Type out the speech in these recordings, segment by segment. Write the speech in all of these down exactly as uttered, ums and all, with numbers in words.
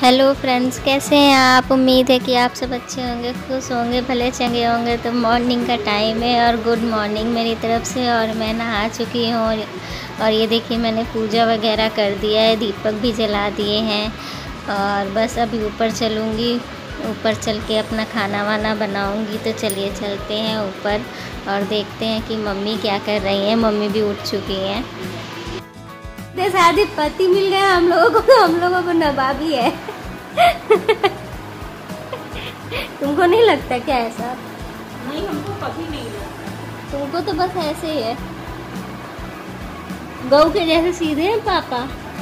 Hello friends, कैसे हैं आप। उम्मीद है कि आप सब अच्छे होंगे, खुश होंगे, भले चंगे होंगे। तो मॉर्निंग का टाइम है और गुड मॉर्निंग मेरी तरफ से। और मैं नहा चुकी हूँ और, और ये देखिए मैंने पूजा वगैरह कर दिया है, दीपक भी जला दिए हैं। और बस अभी ऊपर चलूँगी, ऊपर चल के अपना खाना वाना बनाऊँगी। तो चलिए चलते हैं ऊपर और देखते हैं कि मम्मी क्या कर रही हैं। मम्मी भी उठ चुकी हैं। शादी पति मिल गया हम लोगों को, तो हम लोगों को नवाबी है। तुमको नहीं लगता क्या ऐसा? नहीं, हमको कभी नहीं लगता। तुमको तो बस ऐसे ही है, गऊ के जैसे सीधे हैं पापा।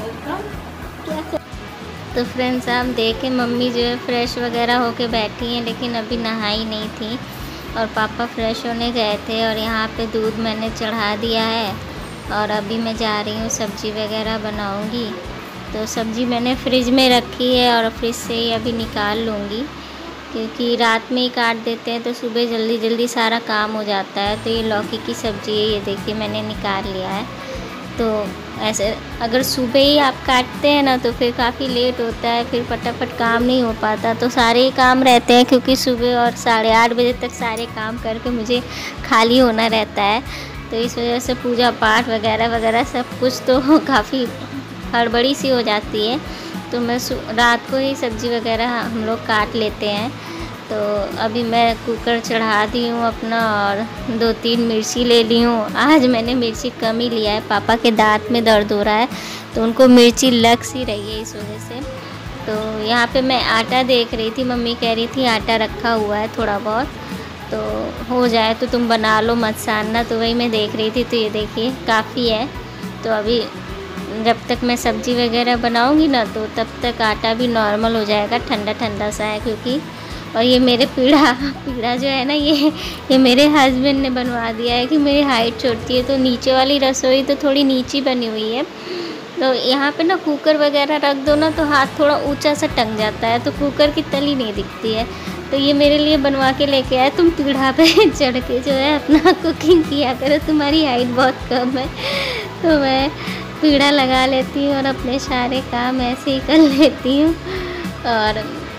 क्या कर... तो फ्रेंड्स आप देखें, मम्मी जो है फ्रेश वगैरह होके बैठी हैं, लेकिन अभी नहाई नहीं थी। और पापा फ्रेश होने गए थे और यहाँ पे दूध मैंने चढ़ा दिया है। और अभी मैं जा रही हूँ सब्ज़ी वगैरह बनाऊँगी। तो सब्ज़ी मैंने फ्रिज में रखी है और फ्रिज से ही अभी निकाल लूँगी, क्योंकि रात में ही काट देते हैं तो सुबह जल्दी जल्दी सारा काम हो जाता है। तो ये लौकी की सब्ज़ी है, ये देखिए मैंने निकाल लिया है। तो ऐसे अगर सुबह ही आप काटते हैं ना तो फिर काफ़ी लेट होता है, फिर फटाफट काम नहीं हो पाता। तो सारे ही काम रहते हैं, क्योंकि सुबह और साढ़े आठ बजे तक सारे काम करके मुझे खाली होना रहता है। तो इस वजह से पूजा पाठ वगैरह वगैरह सब कुछ तो काफ़ी हड़बड़ी सी हो जाती है। तो मैं रात को ही सब्ज़ी वगैरह हम लोग काट लेते हैं। तो अभी मैं कुकर चढ़ा दी हूँ अपना, और दो तीन मिर्ची ले ली हूँ। आज मैंने मिर्ची कम ही लिया है, पापा के दांत में दर्द हो रहा है तो उनको मिर्ची लग सी रही है, इस वजह से। तो यहाँ पे मैं आटा देख रही थी, मम्मी कह रही थी आटा रखा हुआ है थोड़ा बहुत, तो हो जाए तो तुम बना लो, मत सानना। तो वही मैं देख रही थी। तो ये देखिए काफ़ी है। तो अभी जब तक मैं सब्ज़ी वगैरह बनाऊंगी ना तो तब तक आटा भी नॉर्मल हो जाएगा, ठंडा ठंडा सा है क्योंकि। और ये मेरे पीढ़ा पीढ़ा जो है ना, ये ये मेरे हस्बैंड ने बनवा दिया है कि मेरी हाइट छोटी है, तो नीचे वाली रसोई तो थोड़ी नीची बनी हुई है। तो यहाँ पे ना कुकर वगैरह रख दो ना तो हाथ थोड़ा ऊंचा सा टंग जाता है, तो कुकर की तली नहीं दिखती है। तो ये मेरे लिए बनवा के लेके आए, तुम पीढ़ा पे चढ़ के जो है अपना कुकिंग किया करो, तुम्हारी हाइट बहुत कम है। तो मैं पीढ़ा लगा लेती हूँ और अपने सारे काम ऐसे ही कर लेती हूँ। और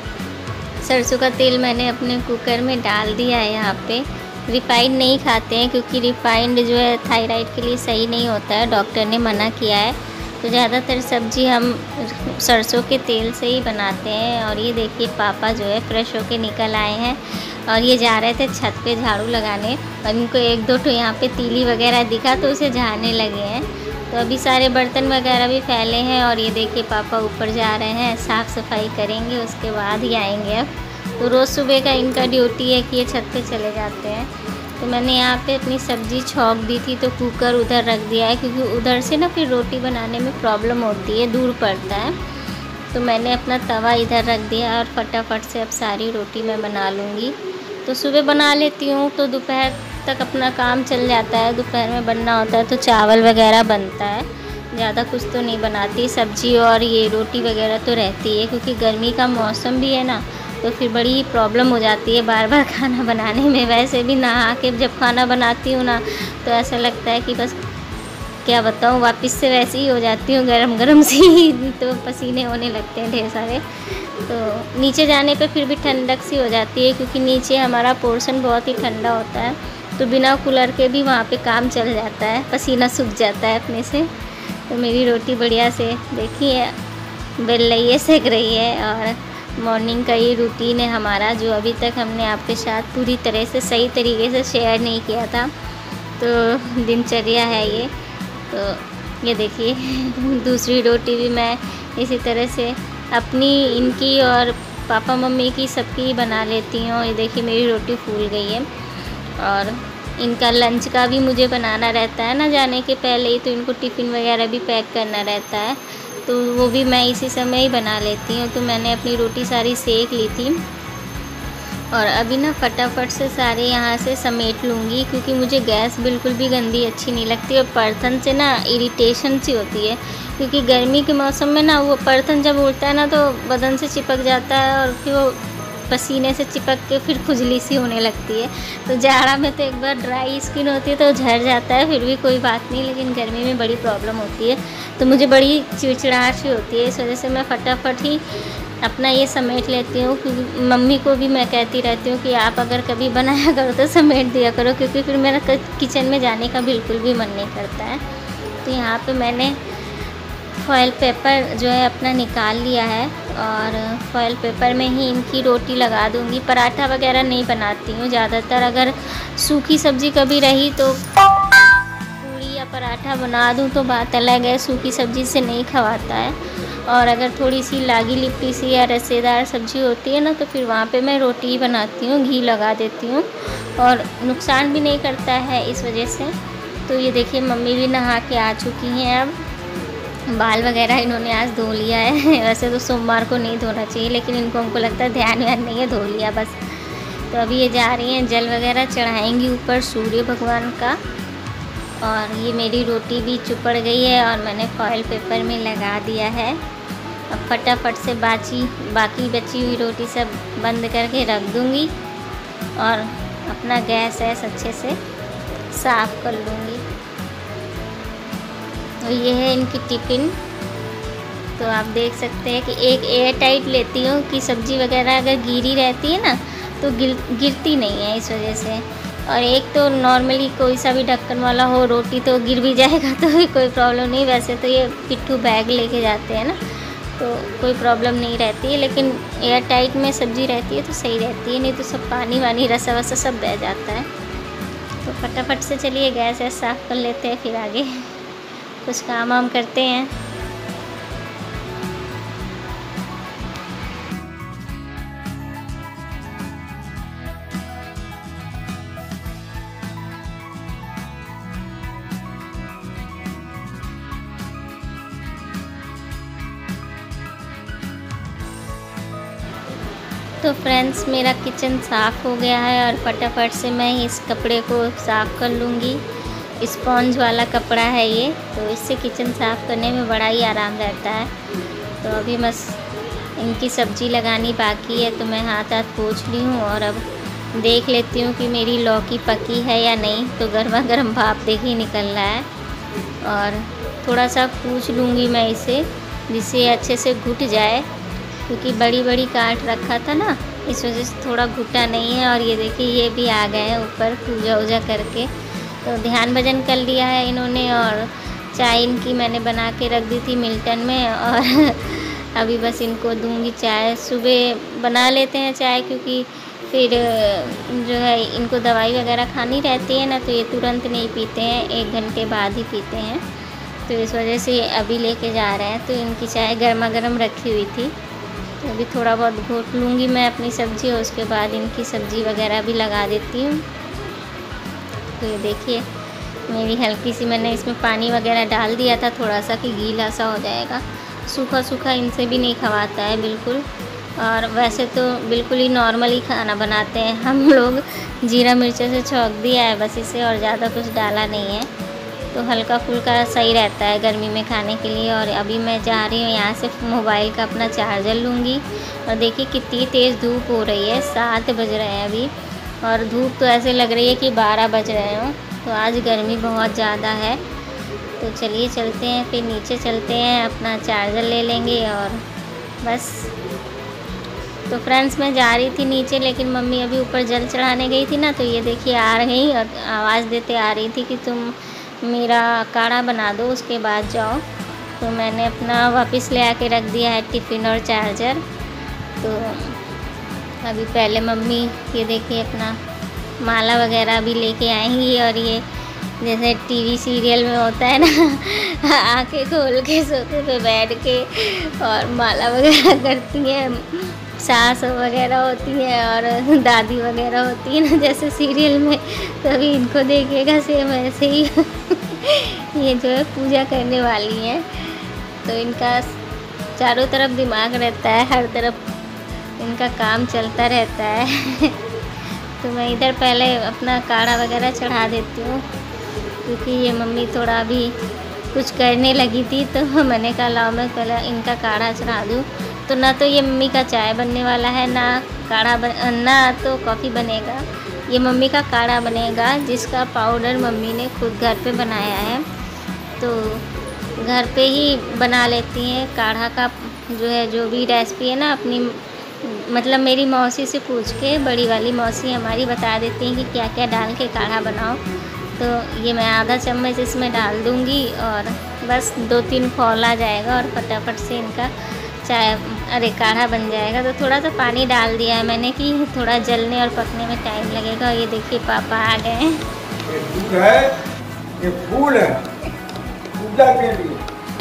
सरसों का तेल मैंने अपने कुकर में डाल दिया है। यहाँ पे रिफाइंड नहीं खाते हैं, क्योंकि रिफाइंड जो है थायराइड के लिए सही नहीं होता है, डॉक्टर ने मना किया है। तो ज़्यादातर सब्ज़ी हम सरसों के तेल से ही बनाते हैं। और ये देखिए पापा जो है फ्रेश होके निकल आए हैं और ये जा रहे थे छत पे झाड़ू लगाने, और इनको एक दो तो यहाँ पे तीली वगैरह दिखा तो उसे झाड़ने लगे हैं। तो अभी सारे बर्तन वगैरह भी फैले हैं और ये देखिए पापा ऊपर जा रहे हैं, साफ़ सफाई करेंगे, उसके बाद ही आएंगे। अब तो रोज़ सुबह का इनका ड्यूटी है कि ये छत पे चले जाते हैं। तो मैंने यहाँ पे अपनी सब्ज़ी छौंक दी थी, तो कुकर उधर रख दिया है, क्योंकि उधर से ना फिर रोटी बनाने में प्रॉब्लम होती है, दूर पड़ता है। तो मैंने अपना तवा इधर रख दिया और फटाफट से अब सारी रोटी मैं बना लूँगी। तो सुबह बना लेती हूँ तो दोपहर तक अपना काम चल जाता है। दोपहर में बनना होता है तो चावल वगैरह बनता है, ज़्यादा कुछ तो नहीं बनाती। सब्ज़ी और ये रोटी वगैरह तो रहती है, क्योंकि गर्मी का मौसम भी है ना, तो फिर बड़ी प्रॉब्लम हो जाती है बार बार खाना बनाने में। वैसे भी नहा के जब खाना बनाती हूँ ना तो ऐसा लगता है कि बस क्या बताऊँ, वापस से वैसे ही हो जाती हूँ गरम गरम सी, तो पसीने होने लगते हैं ढेर सारे। तो नीचे जाने पे फिर भी ठंडक सी हो जाती है, क्योंकि नीचे हमारा पोर्शन बहुत ही ठंडा होता है, तो बिना कूलर के भी वहाँ पे काम चल जाता है, पसीना सूख जाता है अपने से। तो मेरी रोटी बढ़िया से देखिए बेल रही है, सेक रही है। और मॉर्निंग का ये रूटीन है हमारा, जो अभी तक हमने आपके साथ पूरी तरह से सही तरीके से शेयर नहीं किया था। तो दिनचर्या है ये। तो ये देखिए दूसरी रोटी भी मैं इसी तरह से अपनी, इनकी और पापा मम्मी की सबकी बना लेती हूँ। ये देखिए मेरी रोटी फूल गई है। और इनका लंच का भी मुझे बनाना रहता है ना जाने के पहले ही, तो इनको टिफ़िन वगैरह भी पैक करना रहता है, तो वो भी मैं इसी समय ही बना लेती हूँ। तो मैंने अपनी रोटी सारी सेक ली थी और अभी ना फटाफट से सारे यहाँ से समेट लूँगी, क्योंकि मुझे गैस बिल्कुल भी गंदी अच्छी नहीं लगती। और बर्तन से ना इरिटेशन सी होती है, क्योंकि गर्मी के मौसम में ना वो बर्तन जब उड़ता है ना तो बदन से चिपक जाता है और फिर वो पसीने से चिपक के फिर खुजली सी होने लगती है। तो जाड़ा में तो एक बार ड्राई स्किन होती है तो झड़ जाता है, फिर भी कोई बात नहीं, लेकिन गर्मी में बड़ी प्रॉब्लम होती है। तो मुझे बड़ी चिड़चिड़ाहट सी होती है, इस वजह से मैं फटाफट ही अपना ये समेट लेती हूँ। क्योंकि मम्मी को भी मैं कहती रहती हूँ कि आप अगर कभी बनाया करो तो समेट दिया करो, क्योंकि फिर मेरा किचन में जाने का बिल्कुल भी मन नहीं करता है। तो यहाँ पे मैंने फॉयल पेपर जो है अपना निकाल लिया है और फॉयल पेपर में ही इनकी रोटी लगा दूँगी। पराठा वगैरह नहीं बनाती हूँ ज़्यादातर, अगर सूखी सब्ज़ी कभी रही तो पूड़ी या पराठा बना दूँ तो बात अलग है, सूखी सब्ज़ी से नहीं खवाता है। और अगर थोड़ी सी लागी लिपटी सी या रसेदार सब्ज़ी होती है ना, तो फिर वहाँ पे मैं रोटी ही बनाती हूँ, घी लगा देती हूँ और नुकसान भी नहीं करता है इस वजह से। तो ये देखिए मम्मी भी नहा के आ चुकी हैं, अब बाल वगैरह इन्होंने आज धो लिया है। वैसे तो सोमवार को नहीं धोना चाहिए, लेकिन इनको हमको लगता है ध्यान व्यान नहीं है, धो लिया बस। तो अभी ये जा रही हैं, जल वगैरह चढ़ाएँगी ऊपर सूर्य भगवान का। और ये मेरी रोटी भी चुपड़ गई है और मैंने फॉयल पेपर में लगा दिया है। अब फटाफट से बाची बाकी बची हुई रोटी सब बंद करके रख दूँगी और अपना गैस वैस अच्छे से साफ़ कर लूँगी। तो ये है इनकी टिफ़िन। तो आप देख सकते हैं कि एक एयर टाइट लेती हूँ कि सब्ज़ी वगैरह अगर गीली रहती है ना तो गिर गिरती नहीं है इस वजह से। और एक तो नॉर्मली कोई सा भी ढक्कन वाला हो रोटी तो गिर भी जाएगा तो कोई प्रॉब्लम नहीं। वैसे तो ये पिट्ठू बैग लेके जाते हैं ना तो कोई प्रॉब्लम नहीं रहती है, लेकिन एयर टाइट में सब्ज़ी रहती है तो सही रहती है, नहीं तो सब पानी वानी रसा वसा सब बह जाता है। तो फटाफट से चलिए गैस वैस साफ़ कर लेते हैं, फिर आगे कुछ काम वाम करते हैं। तो फ्रेंड्स मेरा किचन साफ़ हो गया है और फटाफट से मैं इस कपड़े को साफ़ कर लूँगी। स्पॉन्ज वाला कपड़ा है ये, तो इससे किचन साफ़ करने में बड़ा ही आराम रहता है। तो अभी बस इनकी सब्ज़ी लगानी बाकी है, तो मैं हाथ हाथ पोंछ ली हूँ और अब देख लेती हूँ कि मेरी लौकी पकी है या नहीं। तो गर्मा गर्म भाप देखिए निकल रहा है और थोड़ा सा पूछ लूँगी मैं इसे, जिससे अच्छे से घुट जाए, क्योंकि बड़ी बड़ी काट रखा था ना, इस वजह से थोड़ा घुटा नहीं है। और ये देखिए ये भी आ गए हैं ऊपर पूजा वूजा करके। तो ध्यान भजन कर लिया है इन्होंने और चाय इनकी मैंने बना के रख दी थी मिल्टन में और अभी बस इनको दूंगी चाय। सुबह बना लेते हैं चाय, क्योंकि फिर जो है इनको दवाई वगैरह खानी रहती है ना, तो ये तुरंत नहीं पीते हैं, एक घंटे बाद ही पीते हैं। तो इस वजह से अभी लेके जा रहे हैं। तो इनकी चाय गर्मा गर्म रखी हुई थी, तो अभी थोड़ा बहुत घोट लूँगी मैं अपनी सब्ज़ी और उसके बाद इनकी सब्ज़ी वगैरह भी लगा देती हूँ। तो ये देखिए मेरी हल्की सी मैंने इसमें पानी वगैरह डाल दिया था थोड़ा सा कि गीला सा हो जाएगा। सूखा सूखा इनसे भी नहीं खवाता है बिल्कुल। और वैसे तो बिल्कुल ही नॉर्मल ही खाना बनाते हैं हम लोग, जीरा मिर्चों से छौंक दिया है बस इसे, और ज़्यादा कुछ डाला नहीं है। तो हल्का फुल्का सही रहता है गर्मी में खाने के लिए। और अभी मैं जा रही हूँ यहाँ से मोबाइल का अपना चार्जर लूँगी। और देखिए कितनी तेज़ धूप हो रही है, सात बज रहे हैं अभी और धूप तो ऐसे लग रही है कि बारह बज रहे हों। तो आज गर्मी बहुत ज़्यादा है। तो चलिए चलते हैं, फिर नीचे चलते हैं, अपना चार्जर ले लेंगे और बस। तो फ्रेंड्स मैं जा रही थी नीचे, लेकिन मम्मी अभी ऊपर जल चढ़ाने गई थी ना, तो ये देखिए आ रही और आवाज़ देते आ रही थी कि तुम मेरा काढ़ा बना दो उसके बाद जाओ। तो मैंने अपना वापस ले आके रख दिया है टिफ़िन और चार्जर। तो अभी पहले मम्मी ये देखिए अपना माला वगैरह भी लेके आएंगी। और ये जैसे टीवी सीरियल में होता है ना, आंखें खोल के सोते पे बैठ के और माला वगैरह करती हैं, सास वगैरह होती है और दादी वगैरह होती है ना जैसे सीरियल में। तो अभी इनको देखिएगा सेम ऐसे ही ये जो है पूजा करने वाली हैं। तो इनका चारों तरफ दिमाग रहता है, हर तरफ इनका काम चलता रहता है तो मैं इधर पहले अपना काढ़ा वगैरह चढ़ा देती हूँ, क्योंकि ये मम्मी थोड़ा अभी कुछ करने लगी थी। तो मैंने कहा लाओ मैं पहले इनका काढ़ा चढ़ा दूँ, तो ना तो ये मम्मी का चाय बनने वाला है, ना काढ़ा बन ना तो कॉफ़ी बनेगा। ये मम्मी का काढ़ा बनेगा जिसका पाउडर मम्मी ने खुद घर पे बनाया है। तो घर पे ही बना लेती हैं काढ़ा का जो है, जो भी रेसिपी है ना अपनी, मतलब मेरी मौसी से पूछ के, बड़ी वाली मौसी हमारी बता देती हैं कि क्या क्या डाल के काढ़ा बनाओ। तो ये मैं आधा चम्मच इसमें डाल दूँगी और बस दो तीन खौल आ जाएगा और फटाफट से इनका चाय अरे काढ़ा बन जाएगा। तो थोड़ा सा पानी डाल दिया है मैंने कि थोड़ा जलने और पकने में टाइम लगेगा। और ये देखिए पापा आ गए हैं। ये दूध है, ये फूल है पूजा के लिए,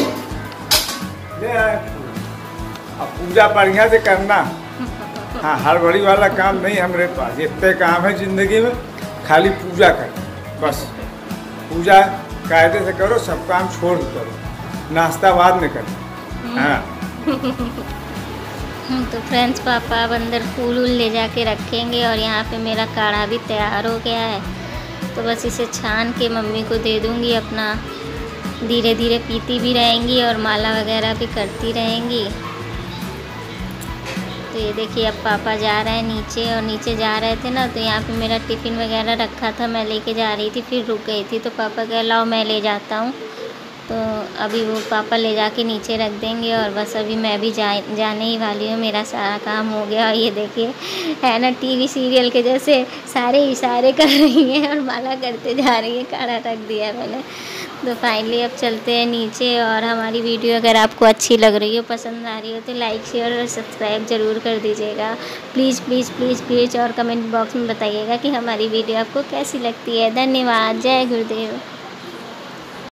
ले आए फूल। अब पूजा बढ़िया से करना। हाँ, हड़बड़ी वाला काम नहीं हमारे पास। इतने काम है जिंदगी में, खाली पूजा कर बस। पूजा कायदे से करो, सब काम छोड़ करो, नाश्ता बाद में करो। हाँ तो फ्रेंड्स पापा अब अंदर फूल वूल ले जाके रखेंगे और यहाँ पे मेरा काढ़ा भी तैयार हो गया है। तो बस इसे छान के मम्मी को दे दूँगी अपना, धीरे धीरे पीती भी रहेंगी और माला वगैरह भी करती रहेंगी। तो ये देखिए अब पापा जा रहे हैं नीचे, और नीचे जा रहे थे ना तो यहाँ पे मेरा टिफ़िन वगैरह रखा था, मैं लेके जा रही थी, फिर रुक गई थी। तो पापा कह लाओ मैं ले जाता हूँ। तो अभी वो पापा ले जाके नीचे रख देंगे और बस अभी मैं भी जा जाने ही वाली हूँ। मेरा सारा काम हो गया। और ये देखिए है ना टीवी सीरियल के जैसे सारे इशारे कर रही हैं और माला करते जा रही है। काढ़ा रख दिया है मैंने। तो फाइनली अब चलते हैं नीचे। और हमारी वीडियो अगर आपको अच्छी लग रही हो, पसंद आ रही हो, तो लाइक शेयर और सब्सक्राइब ज़रूर कर दीजिएगा प्लीज़ प्लीज़ प्लीज़ प्लीज़। और कमेंट बॉक्स में बताइएगा कि हमारी वीडियो आपको कैसी लगती है। धन्यवाद। जय गुरुदेव।